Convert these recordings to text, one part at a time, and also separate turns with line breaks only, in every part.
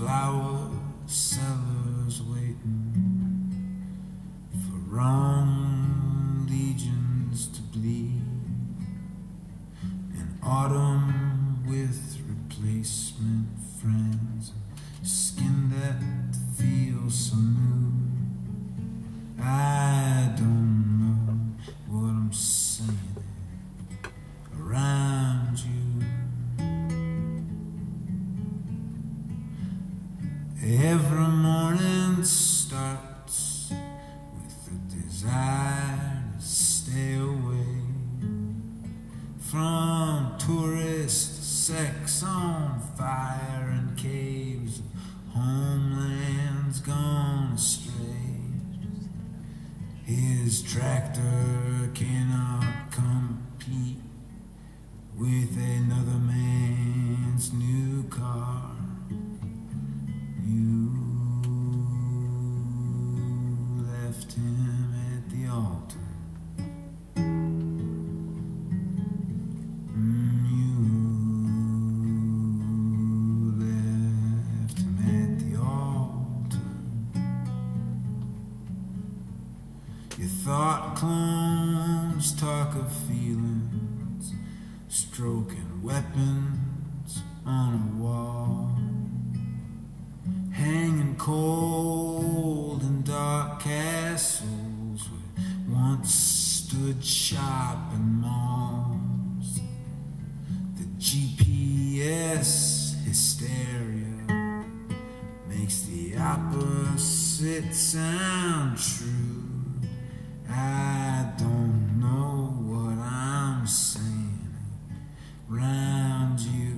flower sellers waiting for wrong legions to bleed, in autumn with replacement friends, skin that feels so new. I don't know what I'm saying around you. Every morning starts with a desire to stay away from tourist sex on fire and caves of homelands gone astray. His tractor cannot compete with another man's new car. You left him at the altar. You left him at the altar. Your thought clones talk of feelings, stroking weapons on a wall, hanging cold in dark castles where once stood shopping malls. The GPS hysteria makes the opposite sound true. I don't know what I'm saying around you.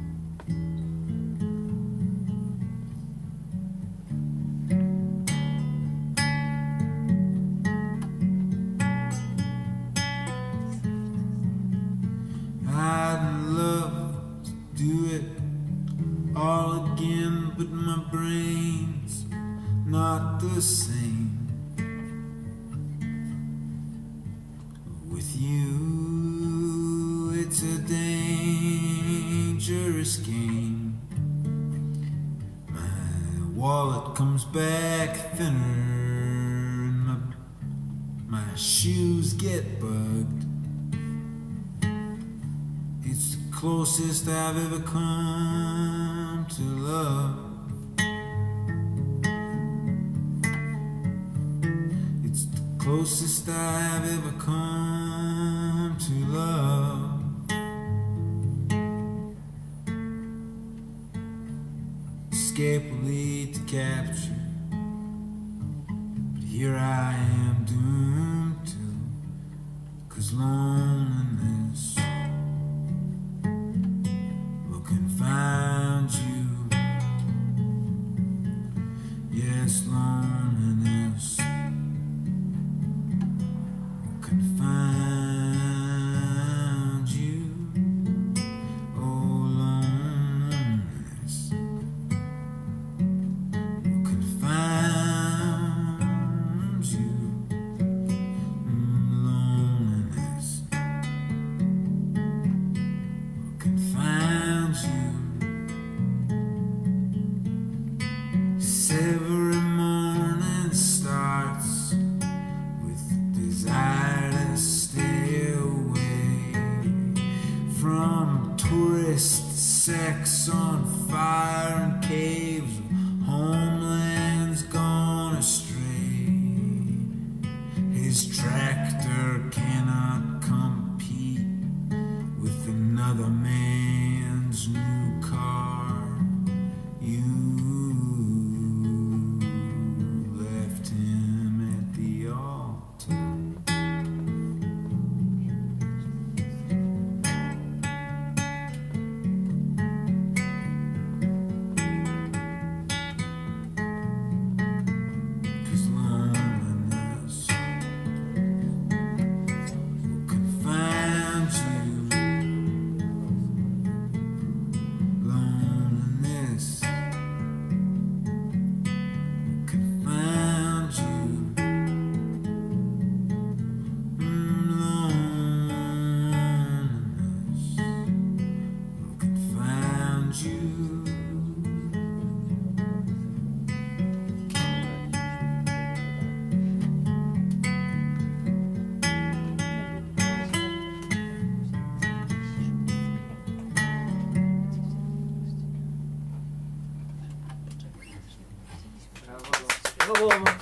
I'd love to do it all again, but my brain's not the same. With you, it's a dangerous game. My wallet comes back thinner, and my shoes get bugged. It's the closest I've ever come to love. It's the closest I've ever come to love. Escape will lead to capture, but here I am doomed to, 'cause loneliness will confound you. Yes, loneliness will confound you. Oh, loneliness will confound you. Loneliness will confound you. Every morning starts with the desire to stay away from tourist sex on fire and caves of homelands gone astray. His tractor cannot compete with another man's new car. You left him at the altar. you.
Bravo.